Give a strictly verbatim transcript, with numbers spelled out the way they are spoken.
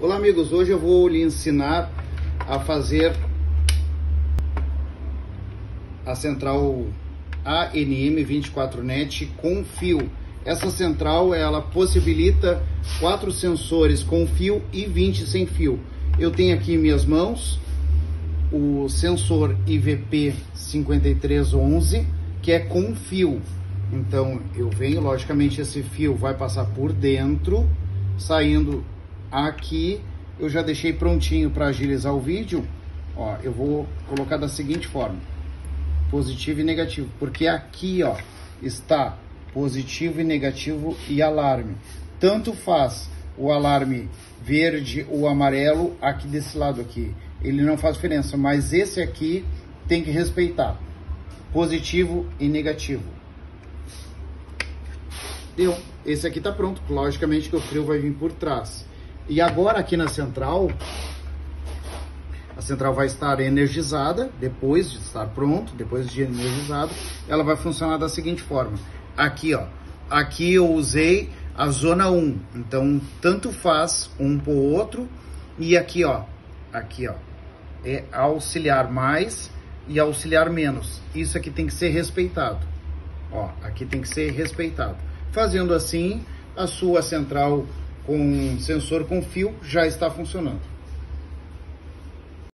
Olá amigos, hoje eu vou lhe ensinar a fazer a central A N M vinte e quatro net com fio. Essa central ela possibilita quatro sensores com fio e vinte sem fio. Eu tenho aqui em minhas mãos o sensor I V P cinquenta e três onze, que é com fio. Então eu venho, logicamente esse fio vai passar por dentro, saindo aqui. Eu já deixei prontinho para agilizar o vídeo. Ó, eu vou colocar da seguinte forma: positivo e negativo, porque aqui ó está positivo e negativo e alarme. Tanto faz o alarme verde ou amarelo aqui desse lado aqui, ele não faz diferença, mas esse aqui tem que respeitar, positivo e negativo. Deu. Esse aqui tá pronto, logicamente que o frio vai vir por trás. E agora aqui na central, a central vai estar energizada, depois de estar pronto, depois de energizado, ela vai funcionar da seguinte forma. Aqui ó, aqui eu usei a zona um, então tanto faz um pro outro. E aqui ó, aqui ó, é auxiliar mais e auxiliar menos. Isso aqui tem que ser respeitado. Ó, aqui tem que ser respeitado. Fazendo assim, a sua central com sensor com fio já está funcionando.